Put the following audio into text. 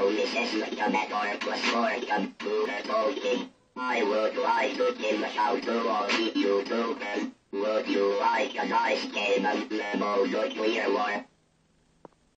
this isn't a better question to the talking. I would like to give a shout to all of you too. Would you like a nice game and level the clear war?